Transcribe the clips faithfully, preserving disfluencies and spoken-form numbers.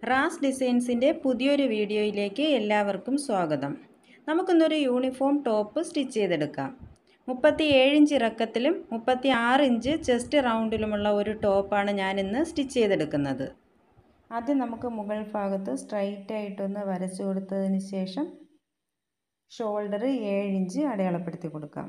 Ras ഡിസൈൻസിൻ്റെ പുതിയൊരു വീഡിയോയിലേക്ക് എല്ലാവർക്കും സ്വാഗതം. നമുക്കിന്നൊരു യൂണിഫോം ടോപ്പ് സ്റ്റിച്ച് ചെയ്തെടുക്കാം. മുപ്പത്തി ഏഴ് ഇഞ്ച് ഇറക്കത്തിലും മുപ്പത്തി ആറ് ഇഞ്ച് ചെസ്റ്റ് റൗണ്ടിലുമുള്ള ഒരു ടോപ്പാണ് ഞാനിന്ന് സ്റ്റിച്ച് ചെയ്തെടുക്കുന്നത്. ആദ്യം നമുക്ക് മുകൾ ഭാഗത്ത് സ്ട്രൈറ്റ് ആയിട്ടൊന്ന് വരച്ചു കൊടുത്തതിന് ശേഷം ഷോൾഡർ ഏഴ് ഇഞ്ച് അടയാളപ്പെടുത്തി കൊടുക്കാം.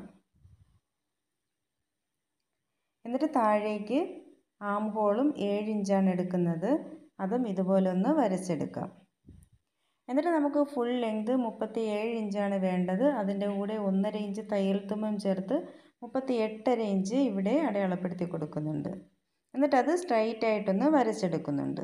എന്നിട്ട് താഴേക്ക് ആം ഹോളും ഏഴ് ഇഞ്ചാണ് എടുക്കുന്നത്. അതും ഇതുപോലെ ഒന്ന് വരച്ചെടുക്കാം. എന്നിട്ട് നമുക്ക് ഫുൾ ലെങ്ത് മുപ്പത്തി ഏഴ് ഇഞ്ചാണ് വേണ്ടത്. അതിൻ്റെ കൂടെ ഒന്നര ഇഞ്ച് തയ്യൽ തുമ്പും ചേർത്ത് മുപ്പത്തി എട്ടര ഇഞ്ച് ഇവിടെ അടയാളപ്പെടുത്തി കൊടുക്കുന്നുണ്ട്. എന്നിട്ട് അത് സ്ട്രൈറ്റ് ആയിട്ടൊന്ന് വരച്ചെടുക്കുന്നുണ്ട്.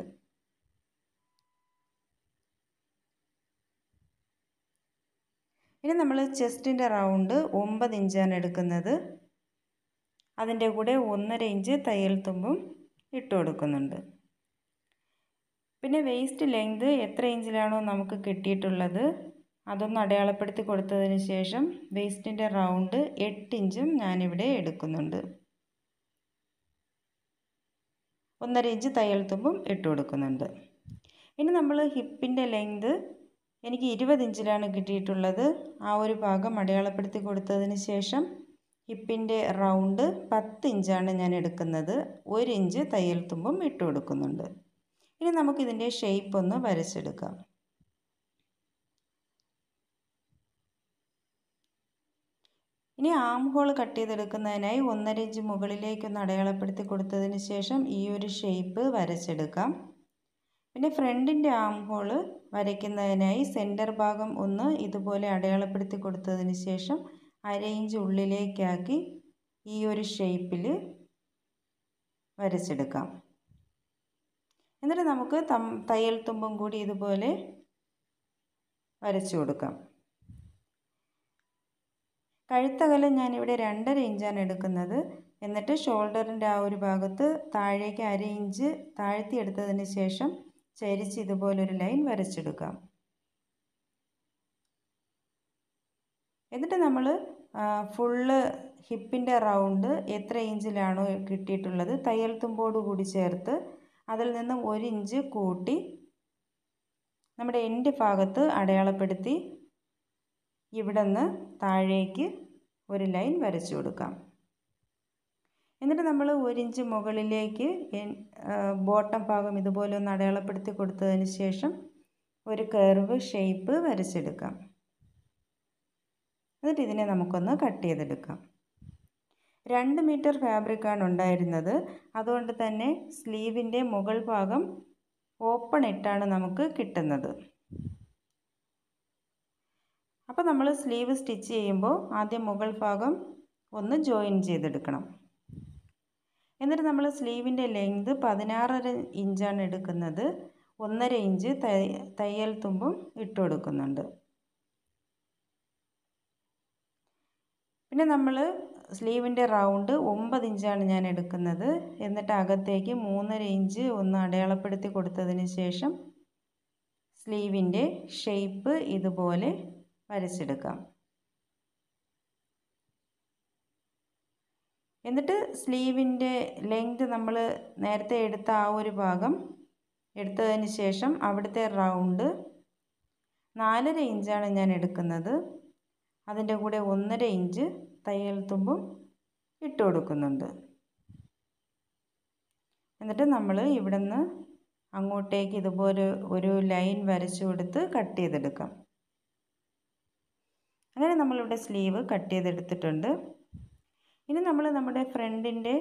ഇനി നമ്മൾ ചെസ്റ്റിൻ്റെ റൗണ്ട് ഒമ്പത് ഇഞ്ചാണ് എടുക്കുന്നത്. അതിൻ്റെ കൂടെ ഒന്നര ഇഞ്ച് തയ്യൽ തുമ്പും ഇട്ട് കൊടുക്കുന്നുണ്ട്. പിന്നെ വേസ്റ്റ് ലെങ്ത് എത്ര ഇഞ്ചിലാണോ നമുക്ക് കിട്ടിയിട്ടുള്ളത് അതൊന്ന് അടയാളപ്പെടുത്തി കൊടുത്തതിന് ശേഷം വേസ്റ്റിൻ്റെ റൗണ്ട് എട്ട് ഇഞ്ചും ഞാനിവിടെ എടുക്കുന്നുണ്ട്. ഒന്നര ഇഞ്ച് തയ്യൽ തുമ്പും ഇട്ട് കൊടുക്കുന്നുണ്ട്. ഇനി നമ്മൾ ഹിപ്പിൻ്റെ ലെങ്ത് എനിക്ക് ഇരുപത് ഇഞ്ചിലാണ് കിട്ടിയിട്ടുള്ളത്. ആ ഒരു ഭാഗം അടയാളപ്പെടുത്തി കൊടുത്തതിന് ശേഷം ഹിപ്പിൻ്റെ റൗണ്ട് പത്ത് ഇഞ്ചാണ് ഞാൻ എടുക്കുന്നത്. ഒരു ഇഞ്ച് തയ്യൽ തുമ്പും ഇട്ട് കൊടുക്കുന്നുണ്ട്. ഇനി നമുക്കിതിൻ്റെ ഷേപ്പ് ഒന്ന് വരച്ചെടുക്കാം. ഇനി ആം ഹോൾ കട്ട് ചെയ്തെടുക്കുന്നതിനായി ഒന്നര ഇഞ്ച് മുകളിലേക്കൊന്ന് അടയാളപ്പെടുത്തി കൊടുത്തതിന് ശേഷം ഈ ഒരു ഷേപ്പ് വരച്ചെടുക്കാം. പിന്നെ ഫ്രണ്ടിൻ്റെ ആം ഹോൾ വരയ്ക്കുന്നതിനായി സെൻറ്റർ ഭാഗം ഒന്ന് ഇതുപോലെ അടയാളപ്പെടുത്തി കൊടുത്തതിന് ശേഷം അര ഇഞ്ച് ഉള്ളിലേക്കാക്കി ഈ ഒരു ഷേപ്പിൽ വരച്ചെടുക്കാം. എന്നിട്ട് നമുക്ക് തയ്യൽ തുമ്പും കൂടി ഇതുപോലെ വരച്ചു കൊടുക്കാം. കഴുത്തകലം ഞാനിവിടെ രണ്ടര ഇഞ്ചാണ് എടുക്കുന്നത്. എന്നിട്ട് ഷോൾഡറിൻ്റെ ആ ഒരു ഭാഗത്ത് താഴേക്ക് അര ഇഞ്ച് താഴ്ത്തി എടുത്തതിന് ശേഷം ചരിച്ച് ഇതുപോലൊരു ലൈൻ വരച്ചെടുക്കാം. എന്നിട്ട് നമ്മൾ ഫുള്ള് ഹിപ്പിൻ്റെ റൗണ്ട് എത്ര ഇഞ്ചിലാണോ കിട്ടിയിട്ടുള്ളത് തയ്യൽ തുമ്പോട് കൂടി ചേർത്ത് അതിൽ നിന്നും ഒരു ഇഞ്ച് കൂട്ടി നമ്മുടെ എൻഡ് ഭാഗത്ത് അടയാളപ്പെടുത്തി ഇവിടെ നിന്ന് താഴേക്ക് ഒരു ലൈൻ വരച്ചു കൊടുക്കാം. എന്നിട്ട് നമ്മൾ ഒരു ഇഞ്ച് മുകളിലേക്ക് ബോട്ടം ഭാഗം ഇതുപോലെ ഒന്ന് അടയാളപ്പെടുത്തി കൊടുത്തതിന് ശേഷം ഒരു കർവ് ഷേപ്പ് വരച്ചെടുക്കാം. എന്നിട്ട് ഇതിനെ നമുക്കൊന്ന് കട്ട് ചെയ്തെടുക്കാം. രണ്ട് മീറ്റർ ഫാബ്രിക്കാണ് ഉണ്ടായിരുന്നത്. അതുകൊണ്ട് തന്നെ സ്ലീവിൻ്റെ മുകൾ ഭാഗം ഓപ്പൺ ഇട്ടാണ് നമുക്ക് കിട്ടുന്നത്. അപ്പോൾ നമ്മൾ സ്ലീവ് സ്റ്റിച്ച് ചെയ്യുമ്പോൾ ആദ്യം മുകൾ ഭാഗം ഒന്ന് ജോയിൻ ചെയ്തെടുക്കണം. എന്നിട്ട് നമ്മൾ സ്ലീവിൻ്റെ ലെങ്ത് പതിനാറര ഇഞ്ചാണ് എടുക്കുന്നത്. ഒന്നര ഇഞ്ച് തയ്യൽ തുമ്പും ഇട്ട് കൊടുക്കുന്നുണ്ട്. പിന്നെ നമ്മൾ സ്ലീവിൻ്റെ റൗണ്ട് ഒമ്പത് ഇഞ്ചാണ് ഞാൻ എടുക്കുന്നത്. എന്നിട്ട് അകത്തേക്ക് മൂന്നര ഇഞ്ച് ഒന്ന് അടയാളപ്പെടുത്തി കൊടുത്തതിന് ശേഷം സ്ലീവിൻ്റെ ഷേപ്പ് ഇതുപോലെ വരച്ചെടുക്കാം. എന്നിട്ട് സ്ലീവിൻ്റെ ലെങ്ത് നമ്മൾ നേരത്തെ എടുത്ത ആ ഒരു ഭാഗം എടുത്തതിന് ശേഷം അവിടുത്തെ റൗണ്ട് നാലര ഇഞ്ചാണ് ഞാൻ എടുക്കുന്നത്. അതിൻ്റെ കൂടെ ഒന്നര ഇഞ്ച് തയ്യൽ തുമ്പും ഇട്ട് കൊടുക്കുന്നുണ്ട്. എന്നിട്ട് നമ്മൾ ഇവിടെ നിന്ന് അങ്ങോട്ടേക്ക് ഇതുപോലെ ഒരു ലൈൻ വരച്ചു കൊടുത്ത് കട്ട് ചെയ്തെടുക്കാം. അങ്ങനെ നമ്മളിവിടെ സ്ലീവ് കട്ട് ചെയ്തെടുത്തിട്ടുണ്ട്. ഇനി നമ്മൾ നമ്മുടെ ഫ്രണ്ടിൻ്റെ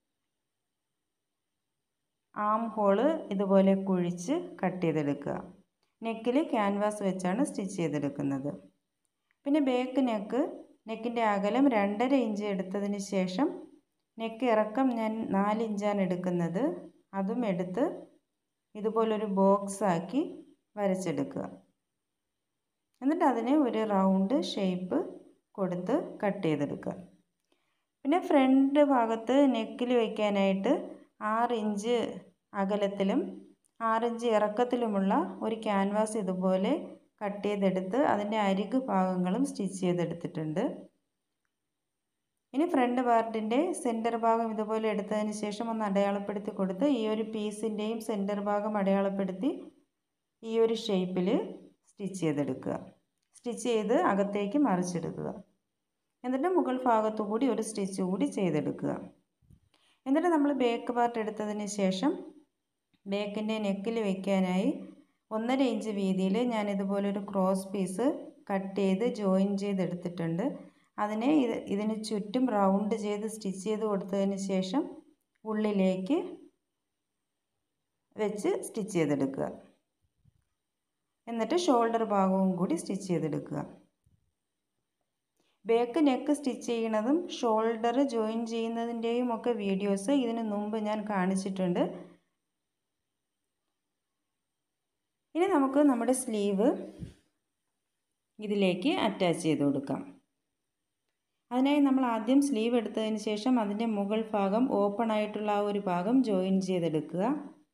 ആം ഹോള് ഇതുപോലെ കുഴിച്ച് കട്ട് ചെയ്തെടുക്കുക. നെക്കിൽ ക്യാൻവാസ് വെച്ചാണ് സ്റ്റിച്ച് ചെയ്തെടുക്കുന്നത്. പിന്നെ ബാക്ക് നെക്ക് നെക്കിൻ്റെ അകലം രണ്ടര ഇഞ്ച് എടുത്തതിന് ശേഷം നെക്ക് ഇറക്കം ഞാൻ നാല് ഇഞ്ചാണ് എടുക്കുന്നത്. അതും എടുത്ത് ഇതുപോലൊരു ബോക്സ് ആക്കി വരച്ചെടുക്കുക. എന്നിട്ട് അതിനെ ഒരു റൗണ്ട് ഷേപ്പ് കൊടുത്ത് കട്ട് ചെയ്തെടുക്കുക. പിന്നെ ഫ്രണ്ട് ഭാഗത്ത് നെക്കിൽ വയ്ക്കാനായിട്ട് ആറ് ഇഞ്ച് അകലത്തിലും ആറ് ഇഞ്ച് ഇറക്കത്തിലുമുള്ള ഒരു ക്യാൻവാസ് ഇതുപോലെ കട്ട് ചെയ്തെടുത്ത് അതിൻ്റെ അരികു ഭാഗങ്ങളും സ്റ്റിച്ച് ചെയ്തെടുത്തിട്ടുണ്ട്. ഇനി ഫ്രണ്ട് പാർട്ടിൻ്റെ സെൻറ്റർ ഭാഗം ഇതുപോലെ എടുത്തതിന് ശേഷം ഒന്ന് അടയാളപ്പെടുത്തി കൊടുത്ത് ഈ ഒരു പീസിൻ്റെയും സെൻറ്റർ ഭാഗം അടയാളപ്പെടുത്തി ഈ ഒരു ഷേപ്പിൽ സ്റ്റിച്ച് ചെയ്തെടുക്കുക. സ്റ്റിച്ച് ചെയ്ത് അകത്തേക്ക് മറിച്ചെടുക്കുക. എന്നിട്ട് മുകൾ ഭാഗത്തു കൂടി ഒരു സ്റ്റിച്ച് കൂടി ചെയ്തെടുക്കുക. എന്നിട്ട് നമ്മൾ ബാക്ക് പാർട്ട് എടുത്തതിന് ശേഷം ബാക്കിൻ്റെ നെക്കിൽ വയ്ക്കാനായി ഒന്നര ഇഞ്ച് വീതിയിൽ ഞാൻ ഇതുപോലൊരു ക്രോസ് പീസ് കട്ട് ചെയ്ത് ജോയിൻ ചെയ്തെടുത്തിട്ടുണ്ട്. അതിനെ ഇത് ഇതിന് ചുറ്റും റൗണ്ട് ചെയ്ത് സ്റ്റിച്ച് ചെയ്ത് കൊടുത്തതിന് ശേഷം ഉള്ളിലേക്ക് വെച്ച് സ്റ്റിച്ച് ചെയ്തെടുക്കുക. എന്നിട്ട് ഷോൾഡർ ഭാഗവും കൂടി സ്റ്റിച്ച് ചെയ്തെടുക്കുക. ബാക്ക് നെക്ക് സ്റ്റിച്ച് ചെയ്യുന്നതും ഷോൾഡർ ജോയിൻ ചെയ്യുന്നതിൻ്റെയും ഒക്കെ വീഡിയോസ് ഇതിന് മുമ്പ് ഞാൻ കാണിച്ചിട്ടുണ്ട്. ഇനി നമുക്ക് നമ്മുടെ സ്ലീവ് ഇതിലേക്ക് അറ്റാച്ച് ചെയ്ത് കൊടുക്കാം. അതിനായി നമ്മൾ ആദ്യം സ്ലീവ് എടുത്തതിന് ശേഷം അതിൻ്റെ മുകൾ ഭാഗം ഓപ്പൺ ആയിട്ടുള്ള ആ ഒരു ഭാഗം ജോയിൻ ചെയ്തെടുക്കുക.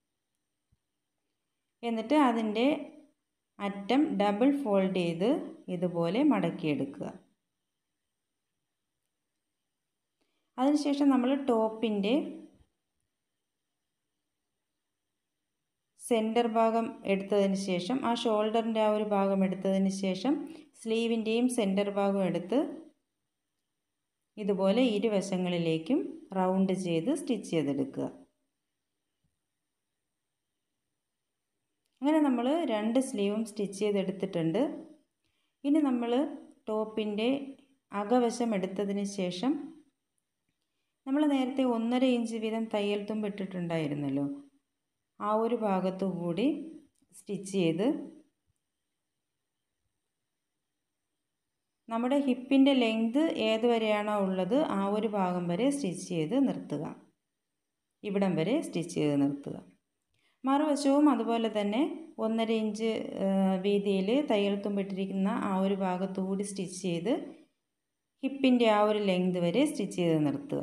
എന്നിട്ട് അതിൻ്റെ അറ്റം ഡബിൾ ഫോൾഡ് ചെയ്ത് ഇതുപോലെ മടക്കിയെടുക്കുക. അതിനുശേഷം നമ്മൾ ടോപ്പിൻ്റെ സെൻറ്റർ ഭാഗം എടുത്തതിന് ശേഷം ആ ഷോൾഡറിൻ്റെ ആ ഒരു ഭാഗം എടുത്തതിന് ശേഷം സ്ലീവിൻ്റെയും സെൻറ്റർ ഭാഗം എടുത്ത് ഇതുപോലെ ഇരുവശങ്ങളിലേക്കും റൗണ്ട് ചെയ്ത് സ്റ്റിച്ച് ചെയ്തെടുക്കുക. അങ്ങനെ നമ്മൾ രണ്ട് സ്ലീവും സ്റ്റിച്ച് ചെയ്തെടുത്തിട്ടുണ്ട്. ഇനി നമ്മൾ ടോപ്പിൻ്റെ അകവശം എടുത്തതിന് ശേഷം നമ്മൾ നേരത്തെ ഒന്നര ഇഞ്ച് വീതം തയ്യൽ തുമ്പ് ഇട്ടിട്ടുണ്ടായിരുന്നല്ലോ, ആ ഒരു ഭാഗത്തു കൂടി സ്റ്റിച്ച് ചെയ്ത് നമ്മുടെ ഹിപ്പിൻ്റെ ലെങ്ത് ഏതുവരെയാണോ ഉള്ളത് ആ ഒരു ഭാഗം വരെ സ്റ്റിച്ച് ചെയ്ത് നിർത്തുക. ഇവിടം വരെ സ്റ്റിച്ച് ചെയ്ത് നിർത്തുക. മറുവശവും അതുപോലെ തന്നെ ഒന്നര ഇഞ്ച് വീതിയിൽ തയ്യൽ തുമ്പിട്ടിരിക്കുന്ന ആ ഒരു ഭാഗത്തു കൂടി സ്റ്റിച്ച് ചെയ്ത് ഹിപ്പിൻ്റെ ആ ഒരു ലെങ്ത് വരെ സ്റ്റിച്ച് ചെയ്ത് നിർത്തുക.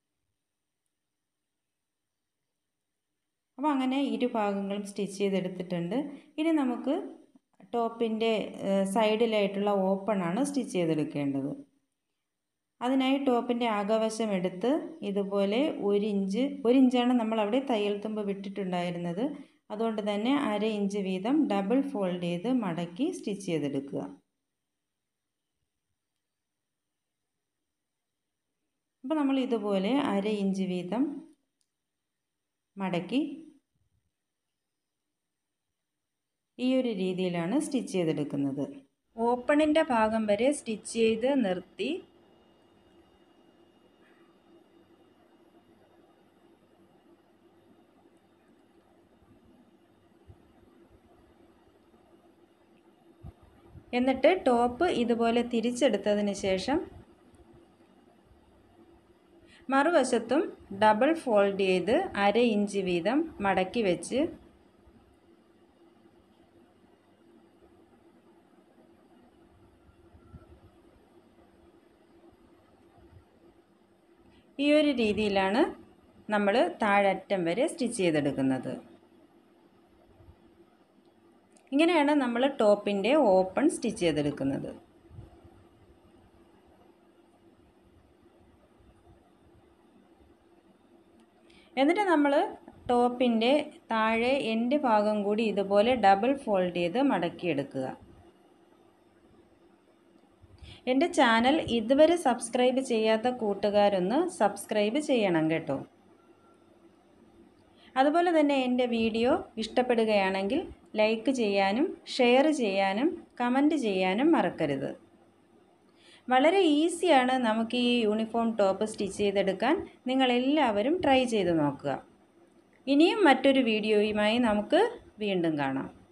അപ്പോൾ അങ്ങനെ ഇരുഭാഗങ്ങളും സ്റ്റിച്ച് ചെയ്തെടുത്തിട്ടുണ്ട്. ഇനി നമുക്ക് ടോപ്പിൻ്റെ സൈഡിലായിട്ടുള്ള ഓപ്പണാണ് സ്റ്റിച്ച് ചെയ്തെടുക്കേണ്ടത്. അതിനായി ടോപ്പിൻ്റെ അകവശം എടുത്ത് ഇതുപോലെ ഒരു ഇഞ്ച് ഒരു ഇഞ്ചാണ് നമ്മൾ അവിടെ തയ്യൽ തുമ്പ് വിട്ടിട്ടുണ്ടായിരുന്നത്. അതുകൊണ്ട് തന്നെ അര ഇഞ്ച് വീതം ഡബിൾ ഫോൾഡ് ചെയ്ത് മടക്കി സ്റ്റിച്ച് ചെയ്തെടുക്കുക. അപ്പോൾ നമ്മൾ ഇതുപോലെ അര ഇഞ്ച് വീതം മടക്കി ഈ ഒരു രീതിയിലാണ് സ്റ്റിച്ച് ചെയ്തെടുക്കുന്നത്. ഓപ്പണിൻ്റെ ഭാഗം വരെ സ്റ്റിച്ച് ചെയ്ത് നിർത്തി എന്നിട്ട് ടോപ്പ് ഇതുപോലെ തിരിച്ചെടുത്തതിന് ശേഷം മറുവശത്തും ഡബിൾ ഫോൾഡ് ചെയ്ത് അര ഇഞ്ച് വീതം മടക്കി വെച്ച് ഈ ഒരു രീതിയിലാണ് നമ്മൾ താഴറ്റം വരെ സ്റ്റിച്ച് ചെയ്തെടുക്കുന്നത്. ഇങ്ങനെയാണ് നമ്മൾ ടോപ്പിൻ്റെ ഓപ്പൺ സ്റ്റിച്ച് ചെയ്തെടുക്കുന്നത്. എന്നിട്ട് നമ്മൾ ടോപ്പിൻ്റെ താഴെ എൻഡ് ഭാഗം കൂടി ഇതുപോലെ ഡബിൾ ഫോൾഡ് ചെയ്ത് മടക്കിയെടുക്കുക. എൻ്റെ ചാനൽ ഇതുവരെ സബ്സ്ക്രൈബ് ചെയ്യാത്ത കൂട്ടുകാരൊന്ന് സബ്സ്ക്രൈബ് ചെയ്യണം കേട്ടോ. അതുപോലെ തന്നെ എൻ്റെ വീഡിയോ ഇഷ്ടപ്പെടുകയാണെങ്കിൽ ലൈക്ക് ചെയ്യാനും ഷെയർ ചെയ്യാനും കമൻറ്റ് ചെയ്യാനും മറക്കരുത്. വളരെ ഈസിയാണ് നമുക്ക് ഈ യൂണിഫോം ടോപ്പ് സ്റ്റിച്ച് ചെയ്തെടുക്കാൻ. നിങ്ങളെല്ലാവരും ട്രൈ ചെയ്ത് നോക്കുക. ഇനിയും മറ്റൊരു വീഡിയോയുമായി നമുക്ക് വീണ്ടും കാണാം.